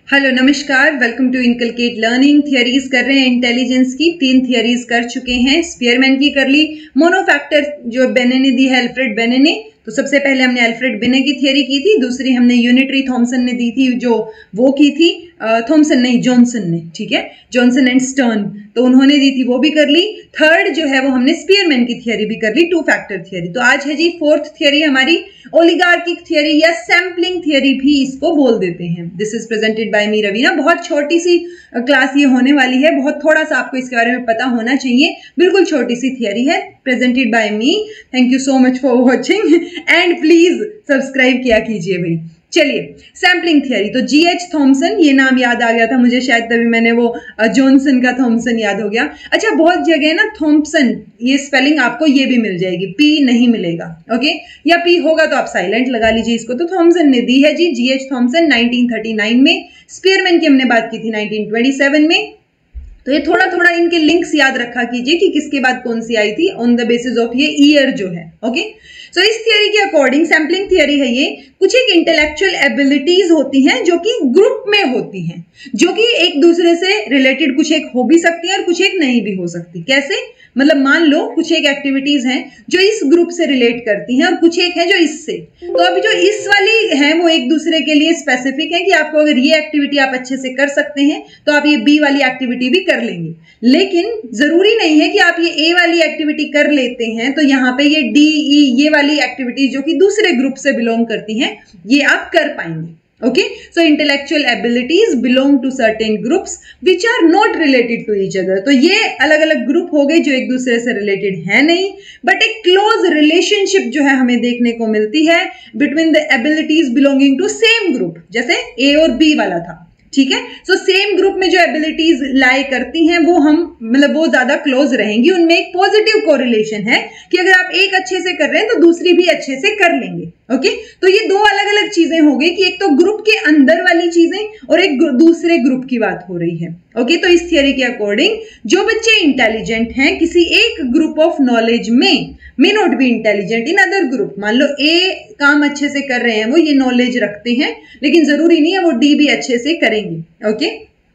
Hello नमस्कार, welcome to inculcate learning. Theories कर रहे हैं इंटेलिजेंस की। 3 थियरीज कर चुके हैं। स्पीयरमैन की कर ली, मोनोफैक्टर जो बेने ने दी है, अल्फ्रेड बेने ने। तो सबसे पहले हमने अल्फ्रेड बेने की थियरी की थी, दूसरी हमने यूनिटरी थॉमसन ने दी थी, जो वो की थी थॉमसन नहीं, जॉनसन ने, ठीक है, जॉनसन एंड स्टर्न, तो उन्होंने दी थी, वो भी कर ली। थर्ड जो है वो हमने स्पीयरमैन की थियरी भी कर ली, 2 फैक्टर थियरी। तो आज है जी 4th थियरी हमारी, ओलिगार्किक थियरी या सैम्पलिंग थियरी भी इसको बोल देते हैं। This is presented by me Raveena. बहुत छोटी सी क्लास ये होने वाली है, बहुत थोड़ा सा आपको इसके बारे में पता होना चाहिए, बिल्कुल छोटी सी थियरी है, presented by me. Thank you so much for watching and please subscribe किया कीजिए भाई। चलिए, सैम्पलिंग थियरी, तो जीएच थॉमसन, ये नाम याद आ गया था मुझे, शायद तभी मैंने वो जॉनसन का थॉमसन याद हो गया। अच्छा, बहुत जगह ना थॉमसन ये स्पेलिंग आपको ये भी मिल जाएगी, पी नहीं मिलेगा, ओके, या पी होगा तो आप साइलेंट लगा लीजिए इसको। तो थॉमसन ने दी है जी, जीएच थॉमसन 1939 में। स्पीयरमैन की हमने बात की थी 1927 में। तो ये थोड़ा थोड़ा इनके लिंक्स याद रखा कीजिए कि किसके बाद कौन सी आई थी, ऑन द बेसिस ऑफ ये ईयर जो है, ओके। सो इस थियरी के अकॉर्डिंग, सैम्पलिंग थियरी है ये, कुछ एक इंटेलेक्चुअल एबिलिटीज होती हैं जो कि ग्रुप में होती हैं, जो कि एक दूसरे से रिलेटेड कुछ एक हो भी सकती है और कुछ एक नहीं भी हो सकती। कैसे? मतलब मान लो कुछ एक एक्टिविटीज हैं जो इस ग्रुप से रिलेट करती हैं और कुछ एक है जो इससे। तो अभी जो इस वाली है वो एक दूसरे के लिए स्पेसिफिक है कि आपको अगर ये एक्टिविटी आप अच्छे से कर सकते हैं तो आप ये बी वाली एक्टिविटी भी कर लेंगे। लेकिन जरूरी नहीं है कि आप ये ए वाली एक्टिविटी कर लेते हैं तो यहाँ पे ये डी ई ये वाली एक्टिविटी जो कि दूसरे ग्रुप से बिलोंग करती हैं ये आप कर पाएंगे। Okay, so intellectual abilities belong to certain groups which are not related to each other. तो ये अलग अलग ग्रुप हो गए जो एक दूसरे से रिलेटेड है नहीं, बट एक क्लोज रिलेशनशिप जो है हमें देखने को मिलती है between the abilities belonging to same group, जैसे ए और बी वाला था, ठीक है। सो सेम ग्रुप में जो एबिलिटीज लाई करती हैं वो हम मतलब वो ज्यादा क्लोज रहेंगी, उनमें एक पॉजिटिव कोरिलेशन है कि अगर आप एक अच्छे से कर रहे हैं तो दूसरी भी अच्छे से कर लेंगे, ओके। तो ये दो अलग अलग चीजें हो गई कि एक तो ग्रुप के अंदर वाली चीजें और एक दूसरे ग्रुप की बात हो रही है, ओके। तो इस थियरी के अकॉर्डिंग जो बच्चे इंटेलिजेंट हैं किसी एक ग्रुप ऑफ नॉलेज में may not be intelligent in other group. मान लो ए काम अच्छे से कर रहे हैं, वो ये नॉलेज रखते हैं, लेकिन जरूरी नहीं है वो डी भी अच्छे से करेंगे, okay.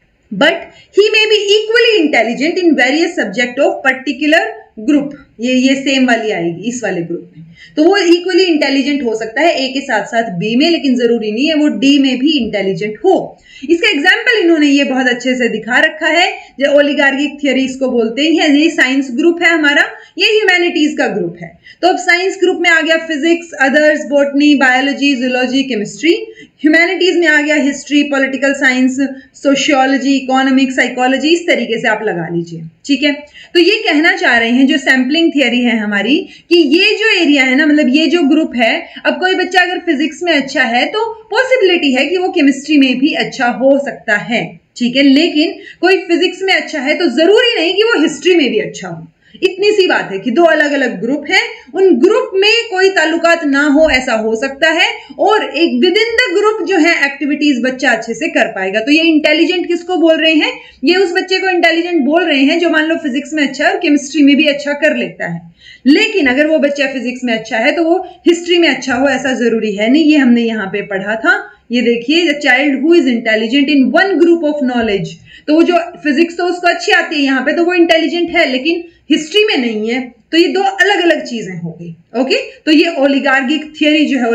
But he may be equally intelligent in various subject of particular group. ये सेम वाली आएगी इस वाले ग्रुप में, तो वो इक्वली इंटेलिजेंट हो सकता है ए के साथ साथ बी में, लेकिन जरूरी नहीं है वो डी में भी इंटेलिजेंट हो। इसका एग्जाम्पल इन्होंने ये बहुत अच्छे से दिखा रखा है, जो ओलिगार्किक थियरी इसको बोलते हैं। ये साइंस ग्रुप है हमारा, ये ह्यूमैनिटीज का ग्रुप है। तो अब साइंस ग्रुप में आ गया physics, others, botany, biology, zoology, chemistry. Humanities में आ गया history, political science, sociology, economics, psychology, इस तरीके से आप लगा लीजिए, ठीक है। तो ये कहना चाह रहे हैं जो सैम्पलिंग थियरी है हमारी कि ये जो एरिया है ना, मतलब ये जो ग्रुप है, अब कोई बच्चा अगर फिजिक्स में अच्छा है तो पॉसिबिलिटी है कि वो केमिस्ट्री में भी अच्छा हो सकता है, ठीक है। लेकिन कोई फिजिक्स में अच्छा है तो जरूरी नहीं कि वो हिस्ट्री में भी अच्छा हो। इतनी सी बात है कि दो अलग अलग ग्रुप हैं, उन ग्रुप में कोई ताल्लुकात ना हो ऐसा हो सकता है, और एक विद इन द ग्रुप जो है एक्टिविटीज बच्चा अच्छे से कर पाएगा। तो ये इंटेलिजेंट किसको बोल रहे हैं? ये उस बच्चे को इंटेलिजेंट बोल रहे हैं जो मान लो फिजिक्स में अच्छा है और केमिस्ट्री में भी अच्छा कर लेता है। लेकिन अगर वो बच्चा फिजिक्स में अच्छा है तो वो हिस्ट्री में अच्छा हो ऐसा जरूरी है नहीं, ये हमने यहाँ पे पढ़ा था। ये देखिए, the child who is intelligent in one group of knowledge, तो वो जो फिजिक्स तो उसको अच्छी आती है यहाँ पे, तो वो इंटेलिजेंट है, लेकिन हिस्ट्री में नहीं है। तो ये दो अलग अलग चीजें हो गई, ओके। तो ये ओलिगार्किक थियरी जो है,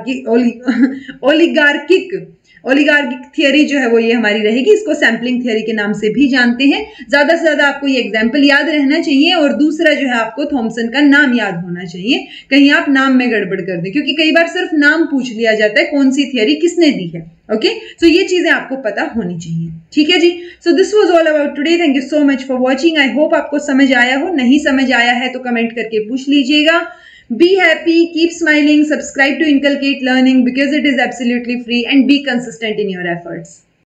ओलिगार्किक थियरी जो है वो ये हमारी रहेगी। इसको सैम्पलिंग थियरी के नाम से भी जानते हैं। ज्यादा से ज्यादा आपको ये एग्जाम्पल याद रहना चाहिए, और दूसरा जो है आपको थॉमसन का नाम याद होना चाहिए, कहीं आप नाम में गड़बड़ कर दें, क्योंकि कई बार सिर्फ नाम पूछ लिया जाता है, कौन सी थियरी किसने दी है, ओके। सो ये चीजें आपको पता होनी चाहिए, ठीक है जी। So this was all about today. Thank you so much for watching. I hope आपको समझ आया हो। नहीं समझ आया है तो कमेंट करके पूछ लीजिएगा। Be happy, keep smiling, subscribe to Inculcate Learning because it is absolutely free, and be consistent in your efforts.